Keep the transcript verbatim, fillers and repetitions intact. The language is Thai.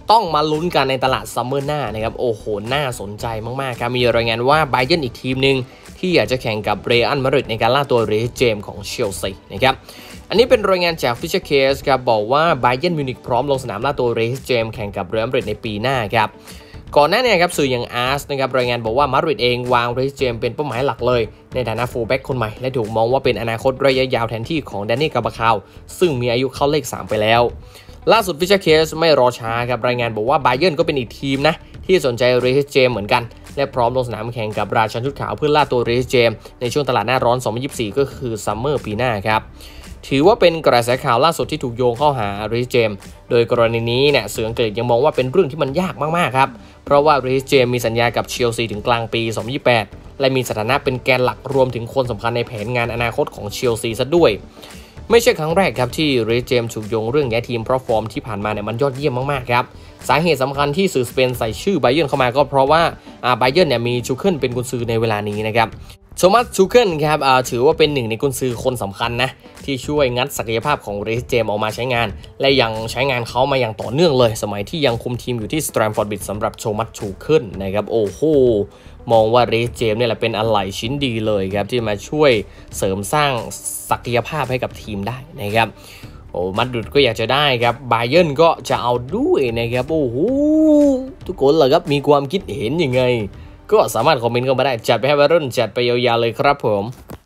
ต้องมาลุ้นกันในตลาดซัมเมอร์หน้านะครับโอ้โหน่าสนใจมากๆครับมีรายงานว่าไบเยิร์นอีกทีมหนึ่งที่อยากจะแข่งกับเรอัลมาดริดในการล่าตัวเรสเจมส์ของเชลซีนะครับอันนี้เป็นรายงานจากฟิชเชอร์เคสครับบอกว่าไบเยิร์นมิวนิกพร้อมลงสนามล่าตัวเรสเจมส์แข่งกับเรอัลมาดริดในปีหน้าครับก่อนหน้านี้ครับสื่ออย่างอาร์สนะครับรายงานบอกว่ามาดริดเองวางเรสเจมส์เป็นเป้าหมายหลักเลยในฐานะฟูลแบ็กคนใหม่และถูกมองว่าเป็นอนาคตระยะยาวแทนที่ของแดนนี่กาบาคาวซึ่งมีอายุเข้าเลขสามไปแล้วล่าสุดฟิชเชอร์เคสไม่รอช้าครับรายงานบอกว่าไบเยิร์นก็เป็นอีกทีมนะที่สนใจเรสเจมส์เหมือนกันและพร้อมลงสนามแข่งกับราชันชุดขาวเพื่อล่าตัวเรสเจมส์ในช่วงตลาดหน้าร้อนสองพันยี่สิบสี่ก็คือซัมเมอร์ปีหน้าครับถือว่าเป็นกระแสข่าวล่าสุดที่ถูกโยงเข้าหาเรสเจมส์โดยกรณีนี้เนี่ยสื่ออังกฤษยังมองว่าเป็นเรื่องที่มันยากมากๆครับเพราะว่าเรสเจมส์มีสัญญากับเชลซีถึงกลางปีสองพันยี่สิบแปดและมีสถานะเป็นแกนหลักรวมถึงคนสำคัญในแผนงานอนาคตของเชลซีซะด้วยไม่ใช่ครั้งแรกครับที่เรสเจมส์ถูกโยงเรื่องย้ายทีมเพราะฟอร์มที่ผ่านมาเนี่ยมันยอดเยี่ยมมากๆครับสาเหตุสำคัญที่สื่อสเปนใส่ชื่อไบเยิร์นเข้ามาก็เพราะว่าไบเยิร์นเนี่ยมีชูเคิลเป็นกุนซือในเวลานี้นะครับโทมัสชูเคิลครับถือว่าเป็นหนึ่งในกุนซือคนสำคัญนะที่ช่วยงัดศักยภาพของเรสเจมส์ออกมาใช้งานและยังใช้งานเขามาอย่างต่อเนื่องเลยสมัยที่ยังคุมทีมอยู่ที่สแตมฟอร์ดบริดจ์สำหรับโทมัสชูเคิลนะครับโอ้โหมองว่าเรสเจมส์เนี่ยแหละเป็นอะไหล่ชิ้นดีเลยครับที่มาช่วยเสริมสร้างศักยภาพให้กับทีมได้นะครับโอ้มาดริดก็อยากจะได้ครับไบเยิร์นก็จะเอาด้วยนะครับโอ้โหทุกคนเหรอครับมีความคิดเห็นยังไงก็สามารถคอมเมนต์เข้ามาได้จัดไปให้วัยรุ่นจัดไปยาวๆเลยครับผม